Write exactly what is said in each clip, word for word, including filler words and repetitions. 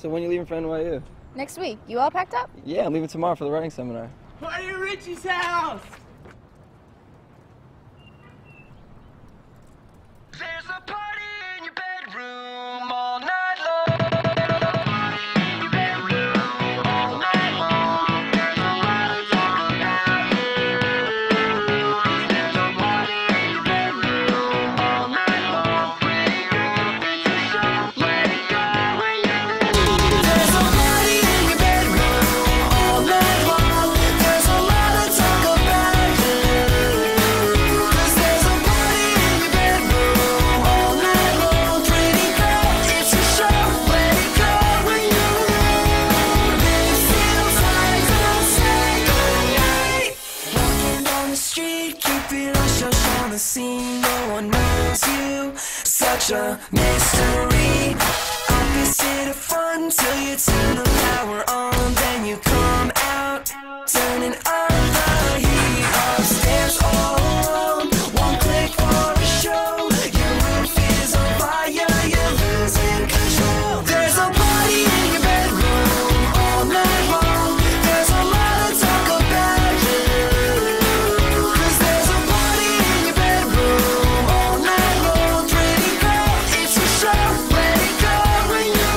So when you leaving for N Y U? Next week. You all packed up? Yeah, I'm leaving tomorrow for the writing seminar. Party at Richie's house! There's a party in your bedroom all night long. There's a party in your bedroom all night long. There's a lot to talk about you. There's a party in your bedroom all night long. Pretty girl, it's a show. Let it go when you There's a party in your bedroom all night long. There's a lot to talk about you. 'Cause there's a party in your bedroom all night long. Pretty girl, it's a show. Let it go when you It feels like don't say goodnight. Walking down the street, keep it hush hush on the scene. No one knows you, such a mystery. Opposite of fun till you turn the power on, then you come out, turning up the heat. Upstairs all alone, one click for a show. Your roof is on fire, you're losing control. There's a party in your bedroom all night long. There's a lot to talk about you. 'Cause there's a party in your bedroom all night long. Pretty girl, it's a show. Let it go when you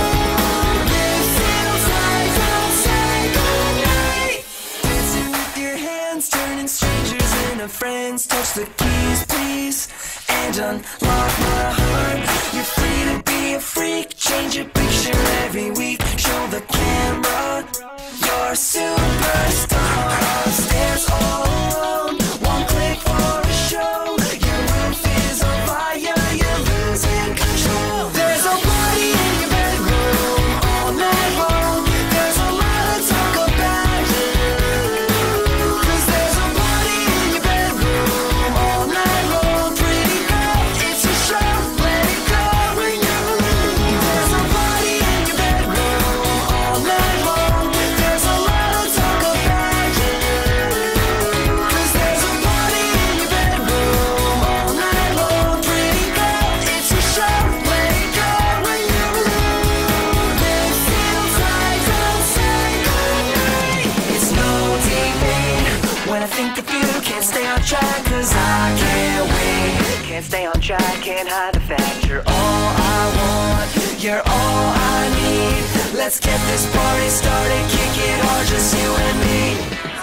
It feels like don't say goodnight. Dancing with your hands, turning strangers into friends. Touch the keys, please, and unlock my heart. You're free to be a freak, change your picture every week. Show the camera you're a superstar. Upstairs all alone, one click for a show. Your roof is on fire, you're losing control. There's a party in your bedroom all night long. There's a lot to talk about you. 'Cause there's a party in your bedroom all night long. Pretty girl, it's a show. Let it go when you There's a party in your bedroom all night long. There's a lot to talk about you. 'Cause there's a party in your bedroom all night long. Pretty girl, it's a show. Let it go when you It feels like don't say goodnight. It's no debate when I think of you. Can't stay on track 'cause I can't wait. Can't stay on track, can't hide the fact you're all I want. You're all I need. Let's get this party started. Kick it hard, just you and me.